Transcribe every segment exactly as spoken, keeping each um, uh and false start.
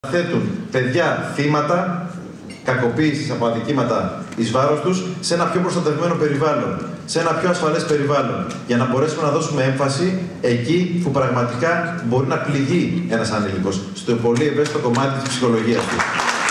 Θέτουν παιδιά θύματα κακοποίησης από αδικήματα εις βάρος τους σε ένα πιο προστατευμένο περιβάλλον, σε ένα πιο ασφαλές περιβάλλον, για να μπορέσουμε να δώσουμε έμφαση εκεί που πραγματικά μπορεί να πληγεί ένας ανήλικος, στο πολύ ευαίσθητο κομμάτι της ψυχολογίας του.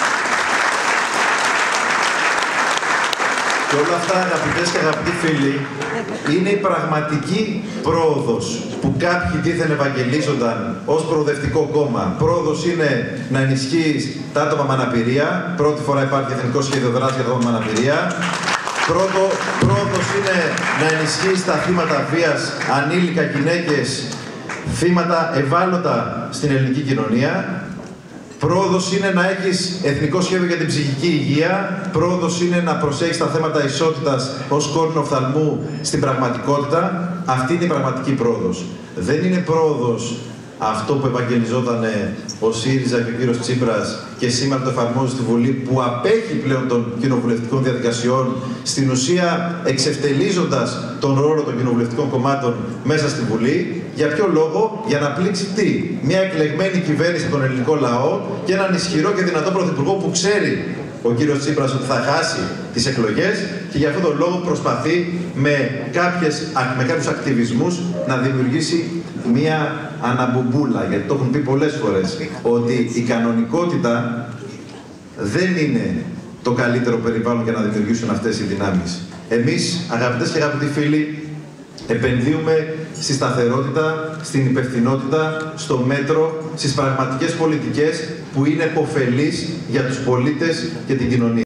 Και όλα αυτά, αγαπητές και αγαπητοί φίλοι, είναι η πραγματική πρόοδος που κάποιοι δίθεν ευαγγελίζονταν ως προοδευτικό κόμμα. Πρόοδος είναι να ενισχύεις τα άτομα με αναπηρία. Πρώτη φορά υπάρχει εθνικό σχέδιο δράσης για τα άτομα με αναπηρία. Πρώτο, πρόοδος είναι να ενισχύεις τα θύματα βίας, ανήλικα, γυναίκες, θύματα ευάλωτα στην ελληνική κοινωνία. Πρόοδος είναι να έχεις εθνικό σχέδιο για την ψυχική υγεία. Πρόοδος είναι να προσέχεις τα θέματα ισότητας ως κόρνο οφθαλμού στην πραγματικότητα. Αυτή είναι η πραγματική πρόοδος. Δεν είναι πρόοδος αυτό που ευαγγελιζόταν ο ΣΥΡΙΖΑ και ο κύριος Τσίπρας και σήμερα το εφαρμόζει στη Βουλή, που απέχει πλέον των κοινοβουλευτικών διαδικασιών, στην ουσία εξευτελίζοντας τον ρόλο των κοινοβουλευτικών κομμάτων μέσα στη Βουλή. Για ποιο λόγο? Για να πλήξει τι? Μια εκλεγμένη κυβέρνηση από τον ελληνικό λαό και έναν ισχυρό και δυνατό πρωθυπουργό που ξέρει ο κύριος Τσίπρας ότι θα χάσει τις εκλογές και για αυτόν τον λόγο προσπαθεί με, κάποιες, με κάποιους ακτιβισμούς να δημιουργήσει μία αναμπουμπούλα. Γιατί το έχουν πει πολλές φορές ότι η κανονικότητα δεν είναι το καλύτερο περιβάλλον για να δημιουργήσουν αυτές οι δυνάμεις. Εμείς, αγαπητές και αγαπητοί φίλοι, επενδύουμε στη σταθερότητα, στην υπευθυνότητα, στο μέτρο, στις πραγματικές πολιτικές που είναι επωφελείς για τους πολίτες και την κοινωνία.